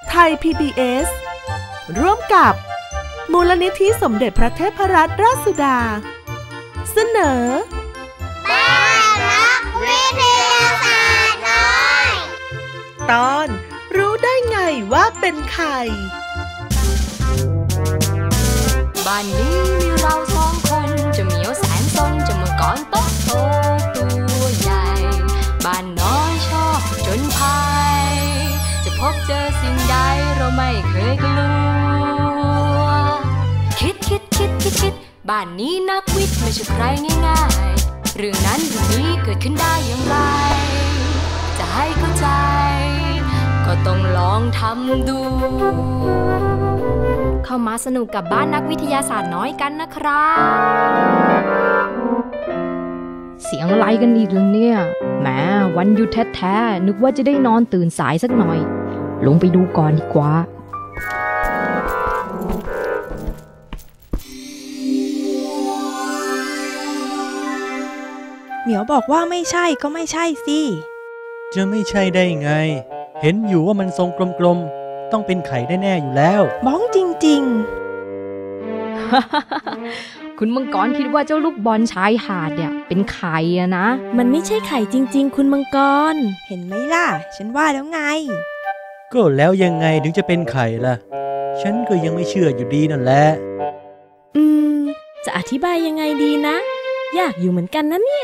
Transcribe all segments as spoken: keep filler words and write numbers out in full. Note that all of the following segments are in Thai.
ไทย พี บี เอส ร่วมกับมูลนิธิสมเด็จพระเทพรัตนราชสุดาเสนอบ้านนักวิทยาศาสตร์น้อยตอนรู้ได้ไงว่าเป็นไข่บ้านนี้มีเราสองคนจะเหมียวแสนซนจะมังกรโตโตตัวใหญ่บ้านน้อยชอบจนภัยจะพบเจอสิ่งใดเราไม่เคยกลัวคิดคิดคิดคิดคิดบ้านนี้นักวิทย์ไม่ใช่ใครง่ายๆเรื่องนั้นเรื่องนี้เกิดขึ้นได้อย่างไรจะให้เข้าใจก็ต้องลองทำดูเข้ามาสนุกกับบ้านนักวิทยาศาสตร์น้อยกันนะครับเสียงอะไรกันอีกล่ะเนี่ยแหมวันหยุดแท้ๆนึกว่าจะได้นอนตื่นสายสักหน่อยลงไปดูก่อนดีกว่าเหมียวบอกว่าไม่ใช่ก็ไม่ใช่สิจะไม่ใช่ได้ไงเห็นอยู่ว่ามันทรงกลมๆต้องเป็นไข่แน่ๆอยู่แล้วบ้องจริงๆ คุณมังกรคิดว่าเจ้าลูกบอลชายหาดเนี่ยเป็นไข่อะนะมันไม่ใช่ไข่จริงๆคุณมังกรเห็นไหมล่ะฉันว่าแล้วไงก็แล้วยังไงถึงจะเป็นไข่ล่ะฉันก็ยังไม่เชื่ออยู่ดีนั่นแหละอืมจะอธิบายยังไงดีนะยากอยู่เหมือนกันนะเนี่ย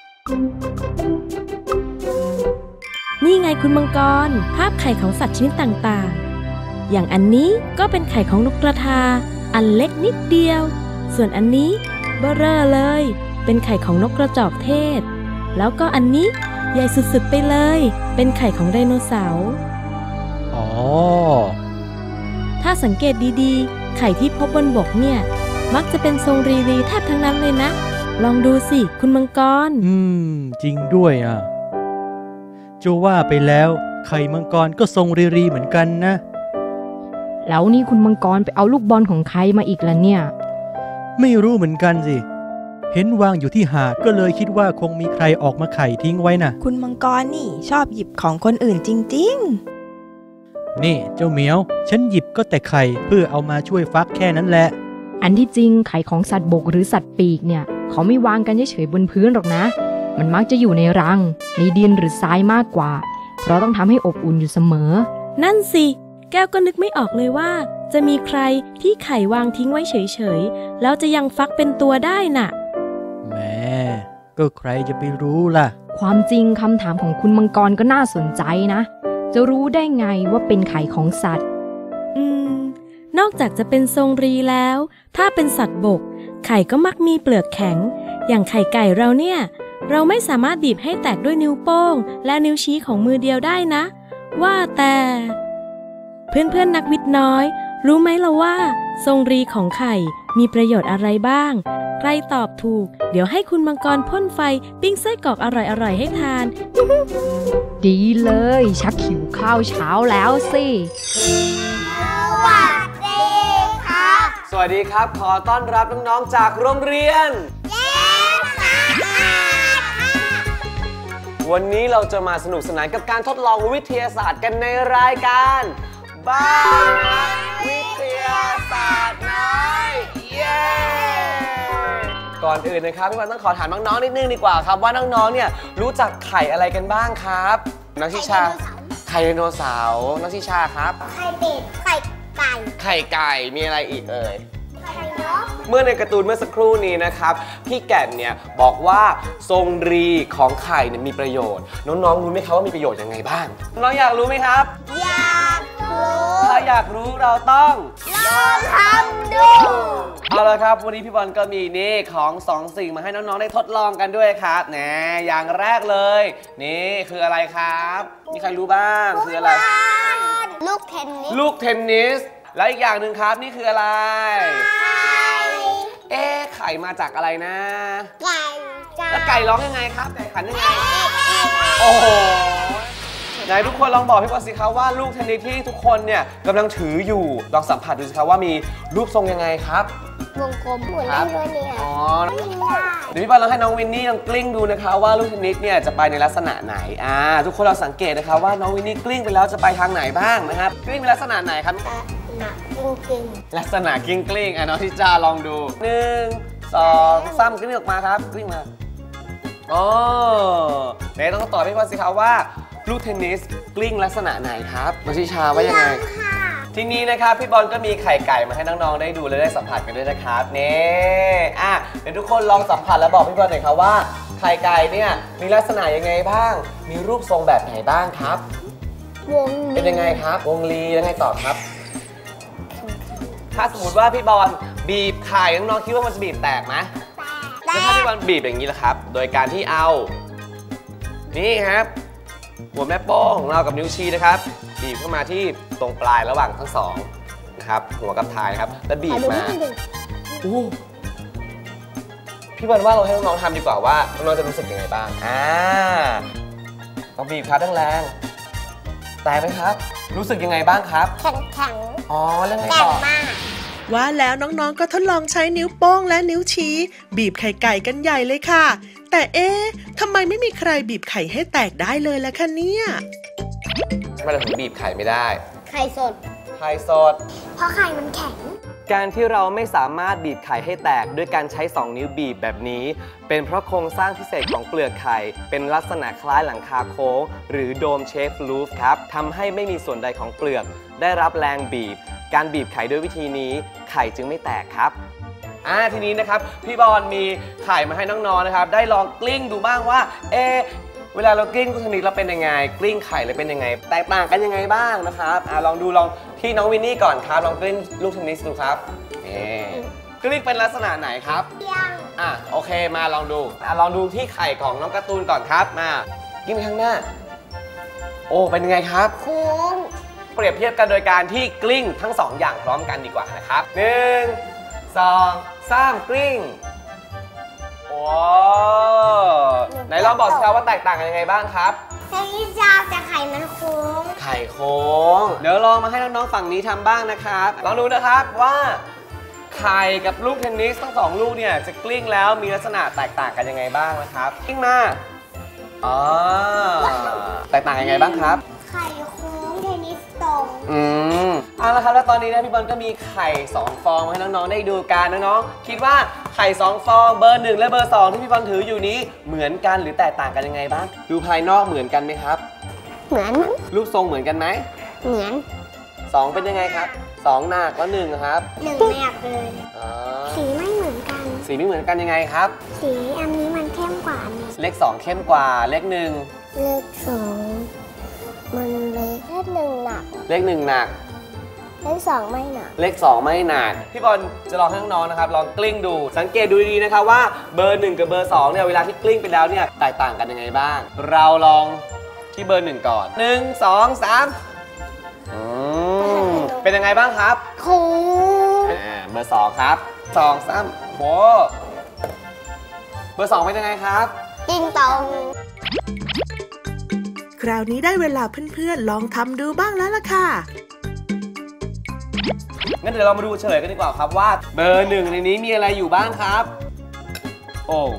นี่ไงคุณมังกรภาพไข่ของสัตว์ชนิดต่างๆอย่างอันนี้ก็เป็นไข่ของนกกระทาอันเล็กนิดเดียวส่วนอันนี้เบ้อเร่อเลยเป็นไข่ของนกกระจอกเทศแล้วก็อันนี้ใหญ่สุดๆไปเลยเป็นไข่ของไดโนเสาร์อ๋อถ้าสังเกตดีๆไข่ที่พบบนบกเนี่ยมักจะเป็นทรงรีรีแทบทั้งนั้นเลยนะลองดูสิคุณมังกรอืมจริงด้วยอ่ะจะว่าไปแล้วไข่มังกรก็ทรงรีรีเหมือนกันนะแล้วนี่คุณมังกรไปเอาลูกบอลของใครมาอีกล่ะเนี่ยไม่รู้เหมือนกันสิเห็นวางอยู่ที่หาดก็เลยคิดว่าคงมีใครออกมาไข่ทิ้งไว้น่ะคุณมังกรนี่ชอบหยิบของคนอื่นจริงๆนี่เจ้าเหมียวฉันหยิบก็แต่ไข่เพื่อเอามาช่วยฟักแค่นั้นแหละอันที่จริงไข่ของสัตว์บกหรือสัตว์ปีกเนี่ยเขาไม่วางกันเฉยๆบนพื้นหรอกนะมันมักจะอยู่ในรังในดินหรือทรายมากกว่าเพราะต้องทำให้อบอุ่นอยู่เสมอนั่นสิแก้วก็นึกไม่ออกเลยว่าจะมีใครที่ไข่วางทิ้งไว้เฉยๆแล้วจะยังฟักเป็นตัวได้น่ะแหมก็ใครจะไปรู้ล่ะความจริงคำถามของคุณมังกรก็น่าสนใจนะจะรู้ได้ไงว่าเป็นไข่ของสัตว์อืมนอกจากจะเป็นทรงรีแล้วถ้าเป็นสัตว์บกไข่ก็มักมีเปลือกแข็งอย่างไข่ไก่เราเนี่ยเราไม่สามารถบีบให้แตกด้วยนิ้วโป้งและนิ้วชี้ของมือเดียวได้นะว่าแต่เพื่อนๆนักวิทย์น้อยรู้ไหมล่ะว่าทรงรีของไข่มีประโยชน์อะไรบ้างใครตอบถูกเดี๋ยวให้คุณมังกรพ่นไฟปิ้งไส้กรอกอร่อยๆให้ทานดีเลยชักหิวข้าวเช้าแล้วสิสวัสดีครับสวัสดีครับขอต้อนรับน้องๆจากโรงเรียนเย้สะอาดวันนี้เราจะมาสนุกสนานกับการทดลองวิทยาศาสตร์กันในรายการบ้านนักวิทยาศาสตร์น้อยเย้ก่อนอื่นนะครับพี่บอลต้องขอถามน้องๆนิดนึงดีกว่าครับว่าน้องๆเนี่ยรู้จักไข่อะไรกันบ้างครับน้องชิชาไข่ไดโนเสาร์น้องชิชาครับไข่เป็ดไข่ไก่ไข่ไก่มีอะไรอีกเอ่ยเมื่อในการ์ตูนเมื่อสักครู่นี้นะครับพี่แก่นเนี่ยบอกว่าทรงรีของไข่เนี่ยมีประโยชน์น้องๆรู้ไหมครับว่ามีประโยชน์ยังไงบ้างน้องอยากรู้ไหมครับอยากรู้ถ้าอยากรู้เราต้องลองทำดูเอาละครับวันนี้พี่บอลก็มีนี่ของสองสิ่งมาให้น้องๆได้ทดลองกันด้วยครับแหนอย่างแรกเลยนี่คืออะไรครับมีใครรู้บ้างคืออะไรลูกเทนนิสลูกเทนนิสแล้วอีกอย่างหนึ่งครับนี่คืออะไรเอ๊ะไข่มาจากอะไรนะไก่แล้วไก่ร้องยังไงครับไก่ขันยังไงโอ้โหไหนทุกคนลองบอกพี่บอลสิครับว่าลูกเทนนิสที่ทุกคนเนี่ยกำลังถืออยู่ลองสัมผัสดูสิครับว่ามีรูปทรงยังไงครับวงกลมหมุนได้ด้วยเนี่ยอ๋อเดี๋ยวพี่บอลลองให้น้องวินนี่ลองกลิ้งดูนะคะว่าลูกเทนนิสเนี่ยจะไปในลักษณะไหนอ่าทุกคนลองสังเกตนะคะว่าน้องวินนี่กลิ้งไปแล้วจะไปทางไหนบ้างนะครับกลิ้งเป็นลักษณะไหนครับหนักกลิ้งลักษณะกลิ้งกลิ้งอ่ะน้องทิจาลองดูหนึ่งสองสามกลิ้งออกมาครับกลิ้งมาอ๋อเดี๋ยวต้องตอบพี่บอลสิครับว่าลูกเทนนิสกลิ้งลักษณะไหนครับน้องทิชาว่ายังไงทีนี้นะครับพี่บอลก็มีไข่ไก่มาให้น้องๆได้ดูและได้สัมผัสกันด้วยนะครับนี่อ่ะเดี๋ยวทุกคนลองสัมผัสแล้วบอกพี่บอลหน่อยครับว่าไข่ไก่เนี่ยมีลักษณะยังไงบ้างมีรูปทรงแบบไหนบ้างครับวงเป็นยังไงครับวงลียังไงต่อครับถ้าสมมติว่าพี่บอลบีบไข่น้องๆคิดว่ามันจะบีบแตกไหมแล้วถ้าพี่บอลบีบอย่างนี้ล่ะครับโดยการที่เอานี่ครับหัวแม่โป้งของเรากับนิ้วชี้นะครับบีบเข้ามาที่ตรงปลายระหว่างทั้งสองนะครับหัวกับท้ายนะครับแล้วบีบมาอู้พี่บอลว่าเราให้น้องๆทำดีกว่าว่าน้องๆจะรู้สึกยังไงบ้างอ่าต้องบีบครับแรงๆแต่ไหมครับรู้สึกยังไงบ้างครับแข็งแข็งอ๋อเรื่องไงต่อว่าแล้วน้องๆก็ทดลองใช้นิ้วโป้งและนิ้วชี้บีบไข่ไก่กันใหญ่เลยค่ะแต่เอ๊ะทำไมไม่มีใครบีบไข่ให้แตกได้เลยล่ะคะเนี่ยทำไมเราถึงบีบไข่ไม่ได้ไข่สดไข่สดเพราะไข่มันแข็งการที่เราไม่สามารถบีบไข่ให้แตกด้วยการใช้สองนิ้วบีบแบบนี้เป็นเพราะโครงสร้างพิเศษของเปลือกไข่เป็นลักษณะคล้ายหลังคาโค้งหรือโดมเชฟรูฟครับทำให้ไม่มีส่วนใดของเปลือกได้รับแรงบีบการบีบไข่ด้วยวิธีนี้ไข่จึงไม่แตกครับอ่าทีนี้นะครับพี่บอลมีไข่มาให้น้องๆนะครับได้ลองกลิ้งดูบ้างว่าเอเวลาเรากลิ้งลูกเทนนิสเราเป็นยังไงกลิ้งไข่เราเป็นยังไงแตกต่างกันยังไงบ้างนะครับอ่าลองดูลองที่น้องวินนี่ก่อนครับลองกลิ้งลูกเทนนิสดูครับนี่กลิ้งเป็นลักษณะไหนครับยังอ่ะโอเคมาลองดูอ่ะลองดูที่ไข่ของน้องการ์ตูนก่อนครับมากลิ้งไปข้างหน้าโอ้เป็นยังไงครับโค้งเปรียบเทียบกันโดยการที่กลิ้งทั้งสองอย่างพร้อมกันดีกว่านะครับหนึ่งสองสามกลิ้งโอ้ไหนลองบอกสิครับว่าแตกต่างกันยังไงบ้างครับเทนนิสยาวแต่ไข่มันโค้งไข่โค้งเดี๋ยวลองมาให้น้องๆฝั่งนี้ทำบ้างนะครับลองดูนะครับว่าไข่กับลูกเทนนิสทั้งสองลูกเนี่ยจะกลิ้งแล้วมีลักษณะแตกต่างกันยังไงบ้างนะครับกลิ้งมาอ๋อแตกต่างยังไงบ้างครับไข่โค้งเทนนิสตรงอืมเอาละครับแล้วตอนนี้นะพี่บอลก็มีไข่สองฟองให้น้องๆได้ดูกันน้องๆคิดว่าไข่สองฟองเบอร์หนึ่งและเบอร์สองที่พี่บอลถืออยู่นี้เหมือนกันหรือแตกต่างกันยังไงบ้างดูภายนอกเหมือนกันไหมครับเหมือนรูปทรงเหมือนกันไหมเหมือนสองเป็นยังไงครับสองหนักแล้วหนึ่งครับหนึ่งหนักเลยสีไม่เหมือนกันสีไม่เหมือนกันยังไงครับสีอันนี้มันเข้มกว่าเนี่ยเลขสองเข้มกว่าเลขหนึ่งเลขสองมันเลขเลขหนึ่งหนักเลขหนึ่งหนักเลขสองไม่หนักเลขสองไม่หนักพี่บอลจะลองให้น้องๆนะครับลองกลิ้งดูสังเกตดูดีๆนะครับว่าเบอร์หนึ่งกับเบอร์สองเนี่ยเวลาที่กลิ้งไปแล้วเนี่ยแตกต่างกันยังไงบ้างเราลองที่เบอร์หนึ่งก่อนหนึ่งสองสามอืมเป็นยังไงบ้างครับโค้งเบอร์สองครับสองสามโหเบอร์สองเป็นยังไงครับติงตองคราวนี้ได้เวลาเพื่อนๆลองทำดูบ้างแล้วล่ะค่ะงั้นเดี๋ยวเรามาดูเฉลยกันดีกว่าครับว่าเบอร์หนึ่งในนี้มีอะไรอยู่บ้างครับโอ้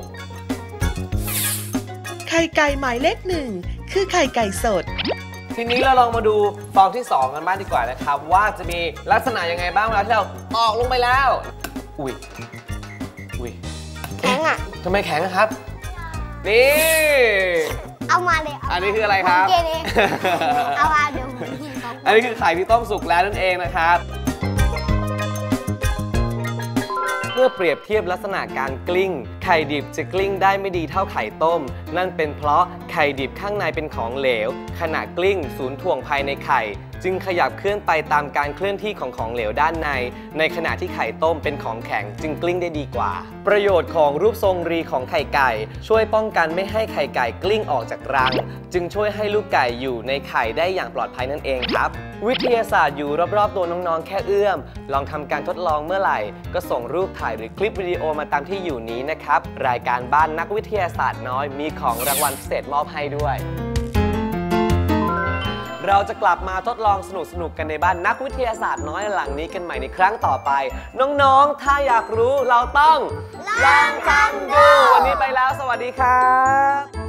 ไข่ไก่หมายเลขหนึ่งคือไข่ไก่สดทีนี้เราลองมาดูฟองที่สองกันบ้างดีกว่านะครับว่าจะมีลักษณะยังไงบ้างเวลาที่เราตอกลงไปแล้วอุ้ยอุ้ยแข็งอ่ะทำไมแข็งครับนี่เอามาเลยอันนี้คืออะไรครับเอามาดูอันนี้คือไข่ที่ต้มสุกแล้วนั่นเองนะครับเพื่อเปรียบเทียบลักษณะการกลิ้งไข่ดิบจะกลิ้งได้ไม่ดีเท่าไข่ต้มนั่นเป็นเพราะไข่ดิบข้างในเป็นของเหลวขณะกลิ้งศูนย์ถ่วงภายในไข่จึงขยับเคลื่อนไปตามการเคลื่อนที่ของของเหลวด้านในในขณะที่ไข่ต้มเป็นของแข็งจึงกลิ้งได้ดีกว่าประโยชน์ของรูปทรงรีของไข่ไก่ช่วยป้องกันไม่ให้ไข่ไก่กลิ้งออกจากรังจึงช่วยให้ลูกไก่อยู่ในไข่ได้อย่างปลอดภัยนั่นเองครับวิทยาศาสตร์อยู่รอบๆตัวน้องๆแค่เอื้อมลองทำการทดลองเมื่อไหร่ก็ส่งรูปถ่ายหรือคลิปวิดีโอมาตามที่อยู่นี้นะครับรายการบ้านนักวิทยาศาสตร์น้อยมีของรางวัลพิเศษมอบให้ด้วยเราจะกลับมาทดลองสนุกสนุกกันในบ้านนักวิทยาศาสตร์น้อยหลังนี้กันใหม่ในครั้งต่อไปน้องๆถ้าอยากรู้เราต้องลองทำดูวันนี้ไปแล้วสวัสดีครับ